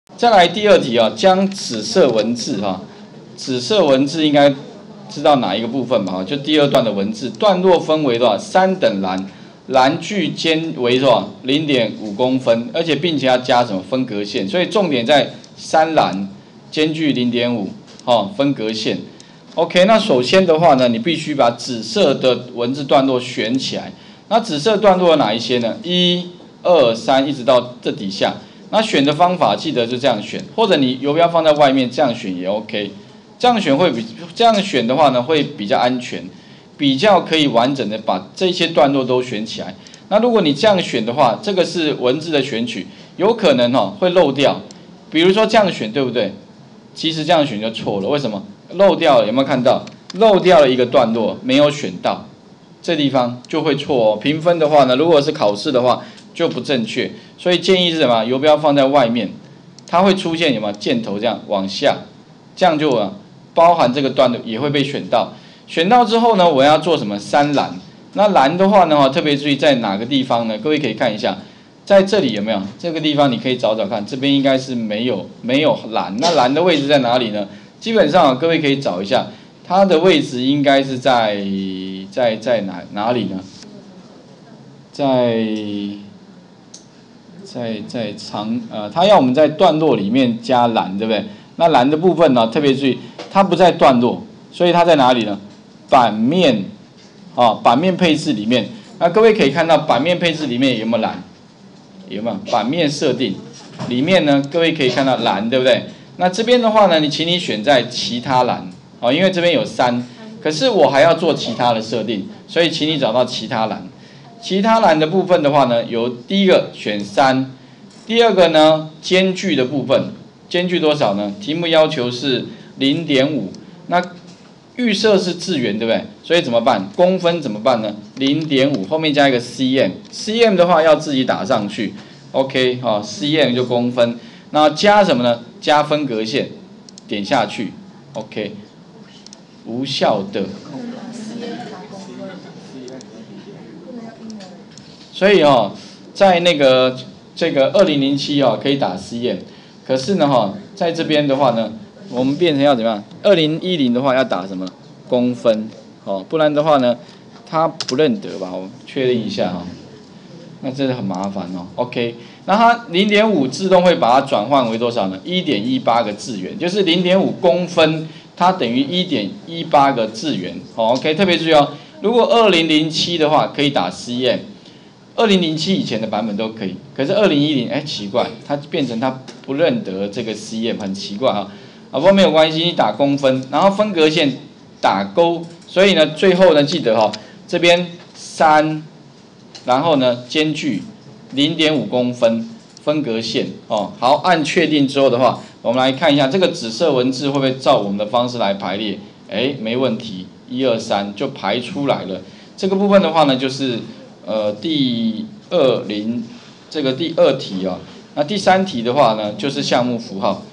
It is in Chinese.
再来第二题啊，将紫色文字哈，紫色文字应该知道哪一个部分吧？就第二段的文字，段落分为多少？3等栏，栏距间为多少？0.5公分，而且并且要加什么分隔线，所以重点在3栏间距0.5，分隔线。OK， 那首先的话呢，你必须把紫色的文字段落选起来。那紫色段落有哪一些呢？1、2、3，一直到这底下。那选的方法记得就这样选，或者你游标放在外面这样选也 OK。这样选的话呢，会比较安全，比较可以完整的把这些段落都选起来。那如果你这样选的话，这个是文字的选取，有可能会漏掉。比如说这样选对不对？其实这样选就错了，为什么？漏掉了，有没有看到？漏掉了一个段落，没有选到，这地方就会错哦。评分的话呢，如果是考试的话就不正确，所以建议是什么？游标放在外面，它会出现有没有箭头这样往下，这样就包含这个段落也会被选到。选到之后呢，我要做什么？3栏。那栏的话呢，特别注意在哪个地方呢？各位可以看一下，在这里有没有？这个地方你可以找找看，这边应该是没有栏。那栏的位置在哪里呢？基本上各位可以找一下，它的位置应该是在哪里呢？它要我们在段落里面加栏，对不对？那栏的部分呢，特别注意，它不在段落，所以它在哪里呢？版面，版面配置里面。那各位可以看到版面配置里面有没有栏？有没有？版面设定里面呢，各位可以看到栏，对不对？那这边的话呢，请你选在其他栏，因为这边有3，可是我还要做其他的设定，所以请你找到其他栏。其他栏的部分的话呢，有第一个选3，第二个呢间距的部分，间距多少呢？题目要求是0.5，那预设是字元，对不对？所以怎么办？公分怎么办呢？0.5后面加一个 cm，cm 的话要自己打上去 ，OK， cm 就公分，那加什么呢？加分隔线，点下去 ，OK， 无效的。所以在这个2007可以打 cm， 可是呢在这边的话呢，我们变成要怎么样？2010的话要打什么公分？不然的话呢，它不认得吧？我确认一下那真的很麻烦OK， 那它0.5自动会把它转换为多少呢？ 1.18 个字元，就是 0.5 公分，它等于 1.18 个字元。OK， 特别注意如果2007的话可以打 cm。2007以前的版本都可以，可是2010，奇怪，它变成它不认得这个 cm， 很奇怪不过没有关系，你打公分，然后分隔线打勾，所以呢，最后呢记得这边3，然后呢间距0.5公分，分隔线好，按确定之后的话，我们来看一下这个紫色文字会不会照我们的方式来排列？没问题，1、2、3就排出来了。这个部分的话呢，就是第2题那第3题的话呢，就是项目符号。